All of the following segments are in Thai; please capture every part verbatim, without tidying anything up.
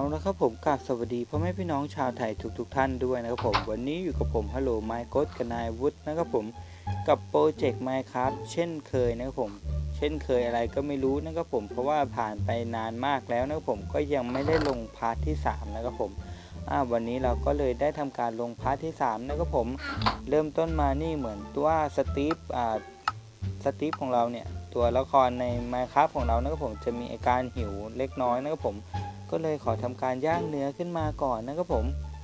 นะครับผมกราบสวัสดีพ่อแม่พี่น้องชาวไทยทุกๆทท่านด้วยนะครับผมวันนี้อยู่กับผมฮัลโหลไมค์โค้ดกับนายวุฒินะครับผมกับโปรเจกต์ไมค์ครับเช่นเคยนะครับผมเช่นเคยอะไรก็ไม่รู้นะครับผมเพราะว่าผ่านไปนานมากแล้วนะครับผมก็ยังไม่ได้ลงพาร์ทที่สามนะครับผมอ่าวันนี้เราก็เลยได้ทำการลงพาร์ทที่สามนะครับผมเริ่มต้นมานี่เหมือนตัวสตีฟอ่าสตีฟของเราเนี่ยตัวละครใน Minecraft ของเรานะครับผมจะมีอาการหิวเล็กน้อยนะครับผมก็เลยขอทำการย่างเนื้อขึ้นมาก่อนนะครับผม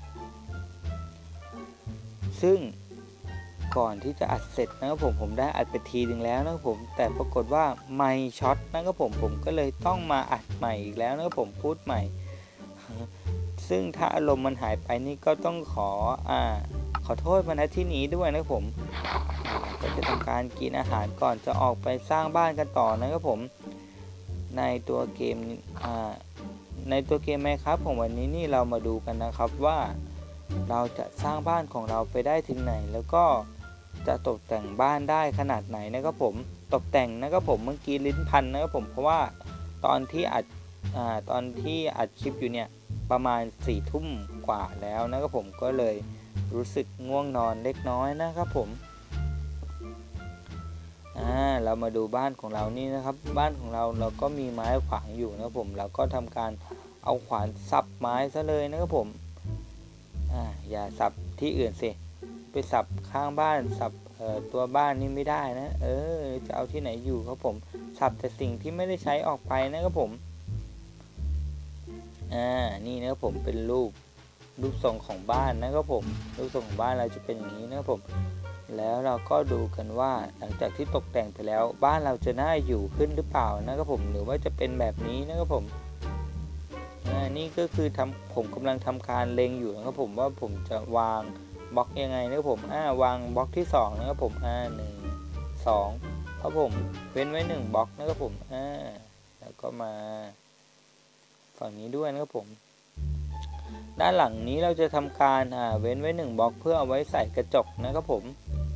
ซึ่งก่อนที่จะอัดเสร็จนะครับผมผมได้อัดไปทีนึงแล้วนะครับผมแต่ปรากฏว่าไมค์ช็อตนะครับผมผมก็เลยต้องมาอัดใหม่อีกแล้วนะครับผมพูดใหม่ซึ่งถ้าอารมณ์มันหายไปนี่ก็ต้องขออ่าขอโทษมาณที่นี้ด้วยนะครับผมก็จะทำการกินอาหารก่อนจะออกไปสร้างบ้านกันต่อนะครับผมในตัวเกมอ่าในตัวเกมไหมครับของวันนี้นี่เรามาดูกันนะครับว่าเราจะสร้างบ้านของเราไปได้ถึงไหนแล้วก็จะตกแต่งบ้านได้ขนาดไหนนะครับผมตกแต่งนะครับผมเมื่อกี้ลิ้นพันนะครับผมเพราะว่าตอนที่อัดอ่าตอนที่อัดคลิปอยู่เนี่ยประมาณสี่ทุ่มกว่าแล้วนะครับผมก็เลยรู้สึกง่วงนอนเล็กน้อยนะครับผมอ่าเรามาดูบ้านของเรานี่นะครับบ้านของเราเราก็มีไม้ขวางอยู่นะครับผมเราก็ทำการเอาขวานสับไม้ซะเลยนะครับผมอ่าอย่าสับที่อื่นสิไปสับข้างบ้านสับเอ่อตัวบ้านนี่ไม่ได้นะเออจะเอาที่ไหนอยู่ครับผมสับแต่สิ่งที่ไม่ได้ใช้ออกไปนะครับผมอ่านี่นะครับผมเป็นรูปรูปทรงของบ้านนะครับผมรูปทรงของบ้านเราจะเป็นอย่างนี้นะครับผมแล้วเราก็ดูกันว่าหลังจากที่ตกแต่งไปแล้วบ้านเราจะน่าอยู่ขึ้นหรือเปล่านะครับผมหรือว่าจะเป็นแบบนี้นะครับผมอ่านี่ก็คือทำผมกำลังทำการเล็งอยู่นะครับผมว่าผมจะวางบล็อกยังไงนะครับผมอ่าวางบล็อกที่สองนะครับผมอ่าหนึ่งสองครับผมเว้นไว้หนึ่งบล็อกนะครับผมอ่าแล้วก็มาฝั่งนี้ด้วยนะครับผมด้านหลังนี้เราจะทำการอ่าเว้นไว้หนึ่งบล็อกเพื่อเอาไว้ใส่กระจกนะครับผม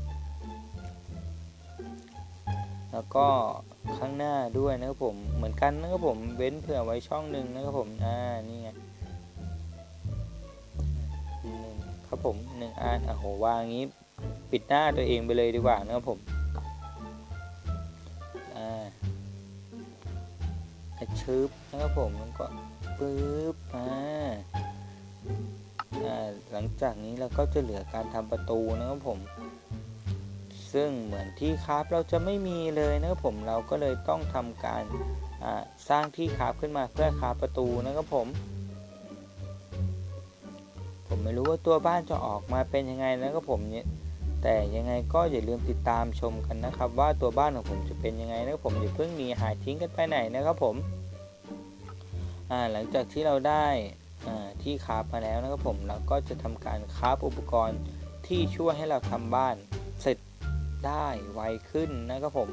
แล้วก็ข้างหน้าด้วยนะครับผมเหมือนกันนะครับผมเว้นเผื่อไว้ช่องหนึ่งนะครับผมอ่านี่ไงหนึ่งครับผมหนึ่งอันอ่ะโหวางงี้ปิดหน้าตัวเองไปเลยดีกว่านะครับผมอ่าชืบนะครับผมแล้วก็ปึ๊บอ่าอ่าหลังจากนี้เราก็จะเหลือการทำประตูนะครับผมซึ่งเหมือนที่คราฟเราจะไม่มีเลยนะครับผมเราก็เลยต้องทำการสร้างที่คราฟขึ้นมาเพื่อคราฟประตูนะครับผมผมไม่รู้ว่าตัวบ้านจะออกมาเป็นยังไงนะครับผมเนี่ยแต่ยังไงก็อย่าลืมติดตามชมกันนะครับว่าตัวบ้านของผมจะเป็นยังไงนะครับผมอย่าเพิ่งหนีหายทิ้งกันไปไหนนะครับผมหลังจากที่เราได้ที่คราฟมาแล้วนะครับผมเราก็จะทำการคราฟอุปกรณ์ที่ช่วยให้เราทำบ้านเสร็จได้ไวขึ้นนะครับผม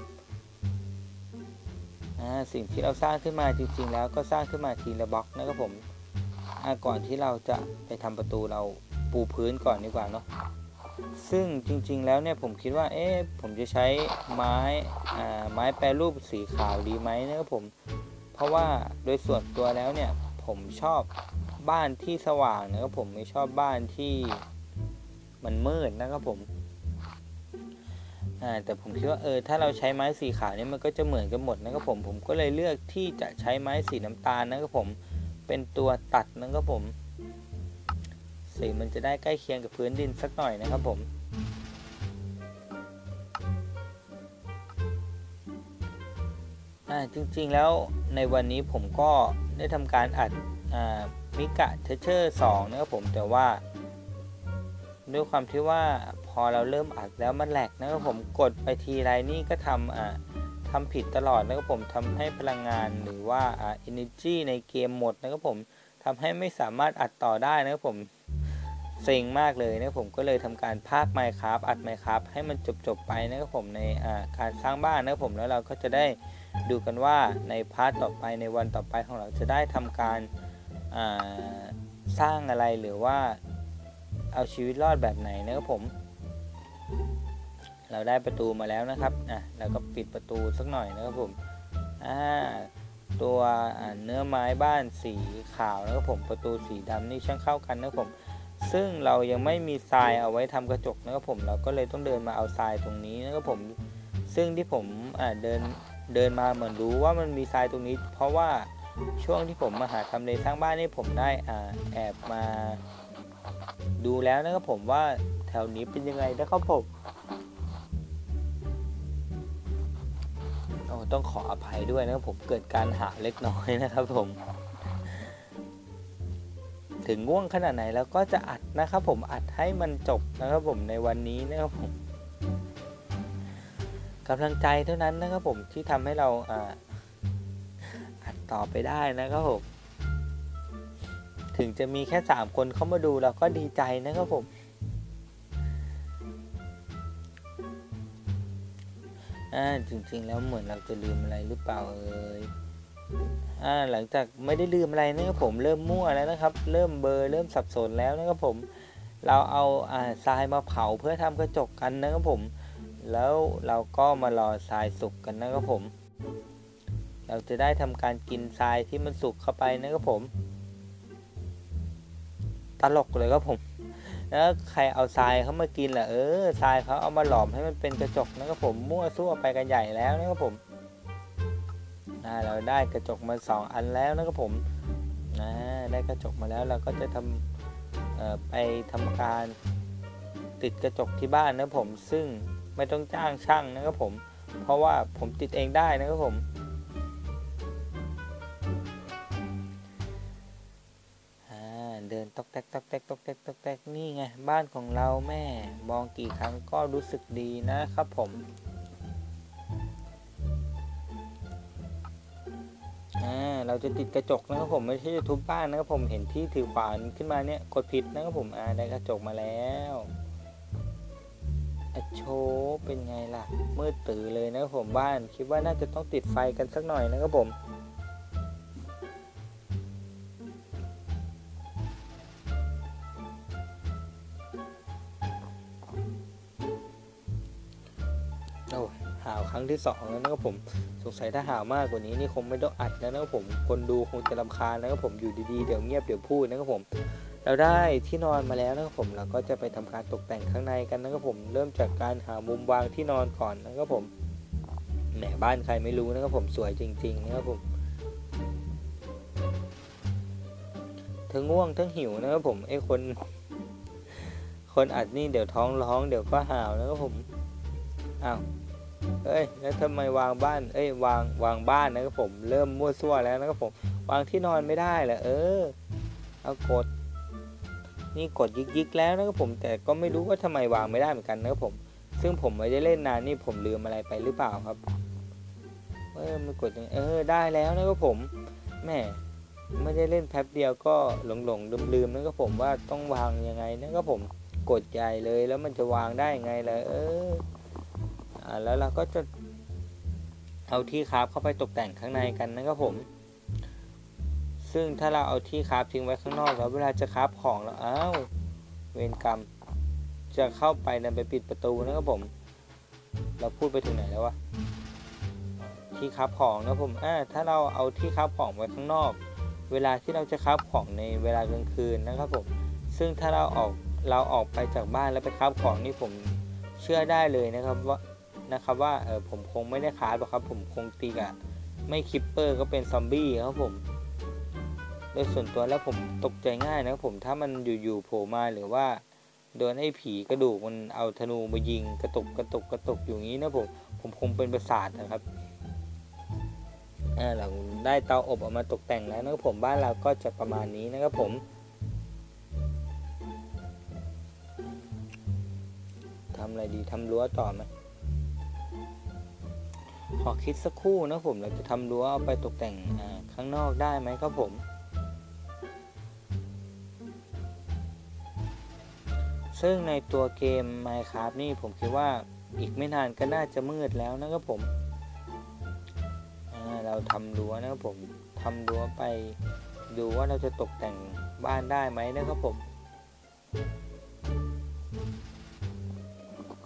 สิ่งที่เราสร้างขึ้นมาจริงๆแล้วก็สร้างขึ้นมาทีละบล็อกนะครับผมก่อนที่เราจะไปทำประตูเราปูพื้นก่อนดีกว่าเนาะซึ่งจริงๆแล้วเนี่ยผมคิดว่าเอ๊ะผมจะใช้ไม้ไม้แปรรูปสีขาวดีไหมนะครับผมเพราะว่าโดยส่วนตัวแล้วเนี่ยผมชอบบ้านที่สว่างนะครับผมไม่ชอบบ้านที่มันมืดนะครับผมแต่ผมคิดว่าเออถ้าเราใช้ไม้สีขาวนี่มันก็จะเหมือนกันหมดนะครับผมผมก็เลยเลือกที่จะใช้ไม้สีน้ำตาลนะครับผมเป็นตัวตัดนะครับผมสีมันจะได้ใกล้เคียงกับพื้นดินสักหน่อยนะครับผมจริงๆแล้วในวันนี้ผมก็ได้ทำการอัดมิกะเทเชอร์สองนะครับผมแต่ว่าด้วยความที่ว่าพอเราเริ่มอัดแล้วมันแหลกนะครับผมกดไปทีไรนี่ก็ทำอ่าทำผิดตลอดนะครับผมทำให้พลังงานหรือว่าอ่า energy ในเกมหมดนะครับผมทำให้ไม่สามารถอัดต่อได้นะครับผมเซ็งมากเลยนะผมก็เลยทำการพาก Minecraft อัด Minecraft ให้มันจบๆไปนะครับผมในอ่าการสร้างบ้านนะครับผมแล้วเราก็จะได้ดูกันว่าในพาร์ทต่อไปในวันต่อไปของเราจะได้ทำการอ่าสร้างอะไรหรือว่าเอาชีวิตรอดแบบไหนนะครับผมเราได้ประตูมาแล้วนะครับอ่ะแล้วก็ปิดประตูสักหน่อยนะครับผมอ่าตัวเนื้อไม้บ้านสีขาวนะครับผมประตูสีดำนี่ช่างเข้ากันนะครับผมซึ่งเรายังไม่มีทรายเอาไว้ทำกระจกนะครับผมเราก็เลยต้องเดินมาเอาทรายตรงนี้นะครับผมซึ่งที่ผมเดินเดินมาเหมือนรู้ว่ามันมีทรายตรงนี้เพราะว่าช่วงที่ผมมาหาทำเลสร้างบ้านนี่ผมได้แอบมาดูแล้วนะครับผมว่าแถวนี้เป็นยังไงนะครับผมโอ้ต้องขออภัยด้วยนะครับผมเกิดการหาเล็กน้อยนะครับผมถึงง่วงขนาดไหนแล้วก็จะอัดนะครับผมอัดให้มันจบนะครับผมในวันนี้นะครับผมกำลังใจเท่านั้นนะครับผมที่ทำให้เราอัดต่อไปได้นะครับผมถึงจะมีแค่สามคนเข้ามาดูเราก็ดีใจนะครับผมอ่าจริงๆแล้วเหมือนเราจะลืมอะไรหรือเปล่าเอ่ยอ่าหลังจากไม่ได้ลืมอะไรนะครับผมเริ่มมั่วแล้วนะครับเริ่มเบลอเริ่มสับสนแล้วนะครับผมเราเอาอ่าทรายมาเผาเพื่อทำกระจกกันนะครับผมแล้วเราก็มารอทรายสุกกันนะครับผมเราจะได้ทำการกินทรายที่มันสุกเข้าไปนะครับผมตลกเลยครับผมแล้วใครเอาทรายเขามากินล่ะเออทรายเขาเอามาหลอมให้มันเป็นกระจกนะครับผมมั่วซั่วไปกันใหญ่แล้วนะครับผมอ่าเราได้กระจกมาสองอันแล้วนะครับผมอ่าได้กระจกมาแล้วเราก็จะทำเอ่อไปทำการติดกระจกที่บ้านนะผมซึ่งไม่ต้องจ้างช่างนะครับผมเพราะว่าผมติดเองได้นะครับผมเดินตอกแตกตอกแตกตอกแตกตอกแตกนี่ไงบ้านของเราแม่มองกี่ครั้งก็รู้สึกดีนะครับผมอ่าเราจะติดกระจกนะครับผมไม่ใช่จะทุบบ้านนะครับผมเห็นที่ถือขวานขึ้นมาเนี่ยกดผิดนะครับผมอ่าได้กระจกมาแล้วอโชว์เป็นไงล่ะมืดตื่นเลยนะครับผมบ้านคิดว่าน่าจะต้องติดไฟกันสักหน่อยนะครับผมหาวครั้งที่สองแล้วนะครับผมสงสัยถ้าหาวมากกว่านี้นี่คงไม่ต้องอัดแล้วนะครับผมคนดูคงจะรำคาญนะครับผมอยู่ดีๆเดี๋ยวเงียบเดี๋ยวพูดนะครับผมเราได้ที่นอนมาแล้วนะครับผมเราก็จะไปทำการตกแต่งข้างในกันนะครับผมเริ่มจากการหามุมวางที่นอนก่อนนะครับผมแหมบ้านใครไม่รู้นะครับผมสวยจริงๆนะครับผมทั้งง่วงทั้งหิวนะครับผมไอ้คนคนอัดนี่เดี๋ยวท้องร้องเดี๋ยวก็หาวนะครับผมอ้าวเอ้ยแล้วทำไมวางบ้านเอ้ยวางวางบ้านนะครับผมเริ่มมั่วซั่วแล้วนะครับผมวางที่นอนไม่ได้เหรอเออเอากดนี่กดยิกๆแล้วนะครับผมแต่ก็ไม่รู้ว่าทำไมวางไม่ได้เหมือนกันนะครับผมซึ่งผมไม่ได้เล่นนานนี่ผมลืมอะไรไปหรือเปล่าครับเออมันกดเออได้แล้วนะครับผมแม่ไม่ได้เล่นแป๊บเดียวก็หลงหลงลืมลืมนะครับผมว่าต้องวางยังไงนะครับผมกดใหญ่เลยแล้วมันจะวางได้ยังไงล่ะเอออ่าแล้วเราก็จะเอาที่คราฟเข้าไปตกแต่งข้างในกันนะครับผมซึ่งถ้าเราเอาที่คราฟทิ้งไว้ข้างนอกแล้วเวลาจะคราฟของแล้วอ้าวเวรกรรมจะเข้าไปดันไปปิดประตูนะครับผมเราพูดไปถึงไหนแล้ววะที่คราฟของนะผมอ่าถ้าเราเอาที่คราฟของไว้ข้างนอกเวลาที่เราจะคราฟของในเวลากลางคืนนะครับผมซึ่งถ้าเราออกเราออกไปจากบ้านแล้วไปคราฟของนี่ผมเชื่อได้เลยนะครับว่านะครับว่าเออผมคงไม่ได้คราฟหรอกครับผมคงตีกะไม่คิปเปอร์ก็เป็นซอมบี้ครับผมโดยส่วนตัวแล้วผมตกใจง่ายนะครับผมถ้ามันอยู่ๆโผล่มาหรือว่าโดนไอ้ผีกระดูกมันเอาธนูมายิงกระตุกกระตุกกระตุกอยู่งี้นะผมผมคงเป็นประสาทนะครับอ่าเราได้เตาอบออกมาตกแต่งแล้วนะครับผมบ้านเราก็จะประมาณนี้นะครับผมทำอะไรดีทำรั้วต่อไหมขอคิดสักครู่นะผมเราจะทำรั้วเอาไปตกแต่งข้างนอกได้ไหมครับผมซึ่งในตัวเกม Minecraft นี่ผมคิดว่าอีกไม่นานก็น่าจะมืดแล้วนะครับผมเราทำรั้วนะครับผมทำรั้วไปดูว่าเราจะตกแต่งบ้านได้ไหมนะครับผม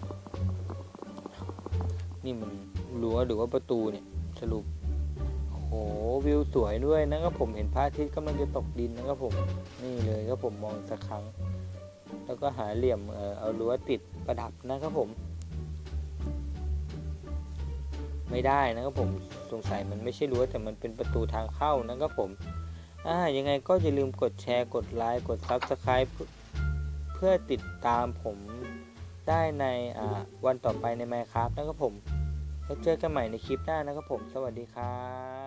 นี่มันรั้วหรือว่าประตูเนี่ยสรุปโอ้โหวิวสวยด้วยนะครับผมเห็นพระอาทิตย์กำลังจะตกดินนะครับผมนี่เลยครับผมมองสักครั้งแล้วก็หาเหลี่ยมเอ่อเอารั้วติดประดับนะครับผมไม่ได้นะครับผมสงสัยมันไม่ใช่รั้วแต่มันเป็นประตูทางเข้านะครับผมอ่ายังไงก็อย่าลืมกดแชร์กดไลค์กด ซับสไครบ์ เพื่อติดตามผมได้ในอ่าวันต่อไปใน ไมน์คราฟต์ นะครับผมแล้วเจอกันใหม่ในคลิปหน้านะครับผมสวัสดีครับ